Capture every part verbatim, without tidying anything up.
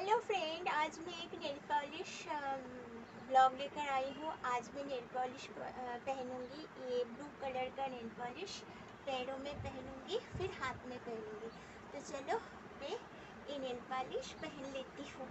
Hello friend, आज मैं एक नेल पॉलिश ब्लॉग लेकर आई हूँ। आज मैं नेल पॉलिश पहनूंगी। ये ब्लू कलर का नेल पॉलिश पैरों में पहनूंगी, फिर हाथ में पहनूंगी। तो चलो मैं ये नेल पॉलिश पहन लेती हूँ।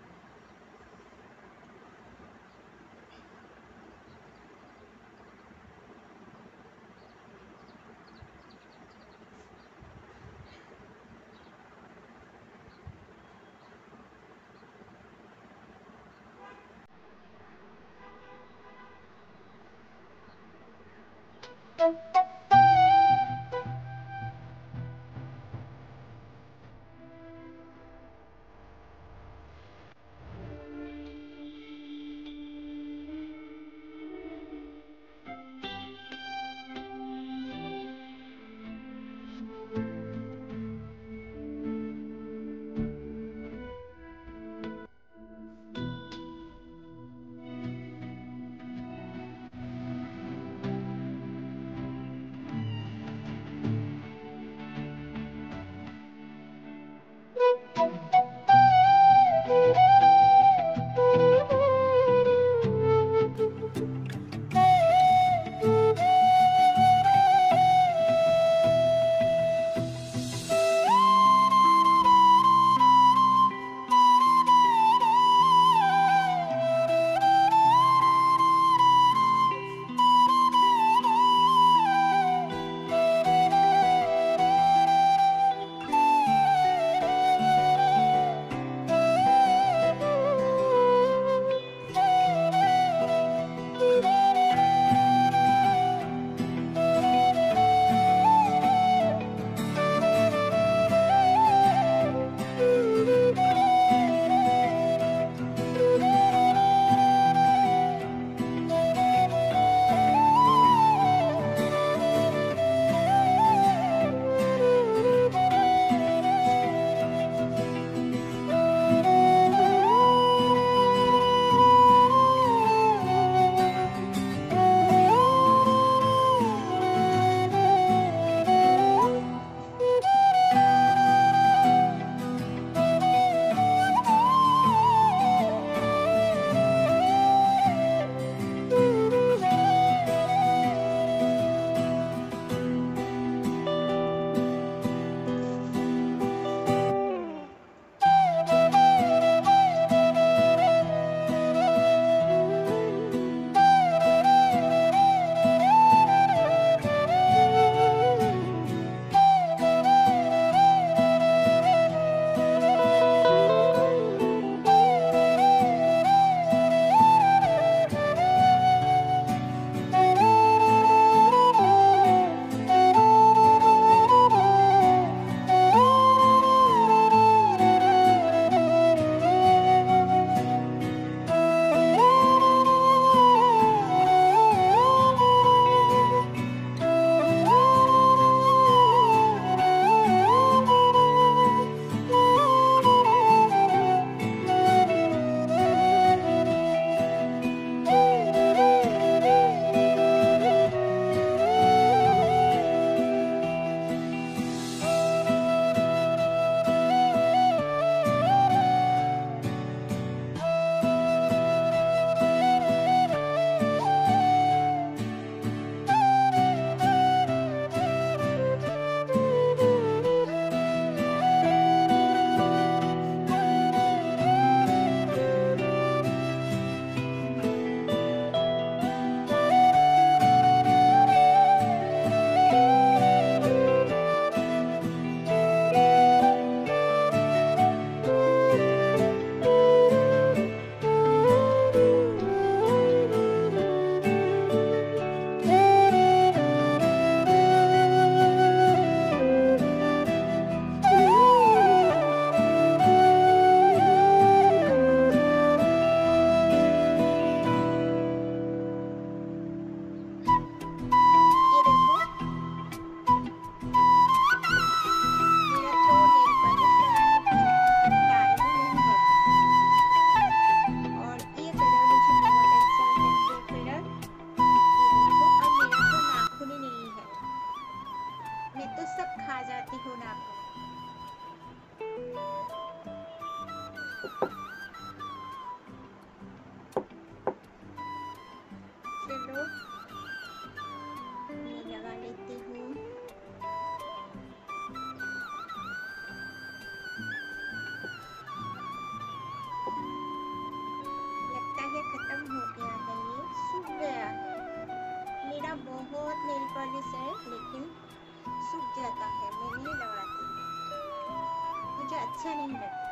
अच्छा नहीं लगता।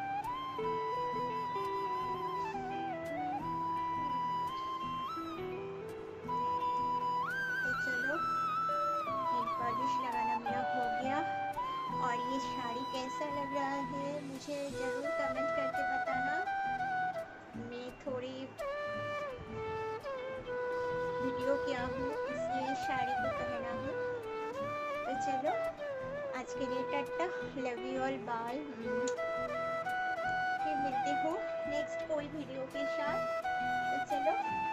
तो चलो नेल पॉलिश लगाना मेरा हो गया। और ये साड़ी कैसा लग रहा है मुझे ज़रूर कमेंट करके बताना। मैं थोड़ी वीडियो किया हूँ इसलिए साड़ी को पहना हूँ। तो चलो आज के लिए tata, love you all, bye. फिर मिलती हूँ नेक्स्ट कोई वीडियो के साथ। तो चलो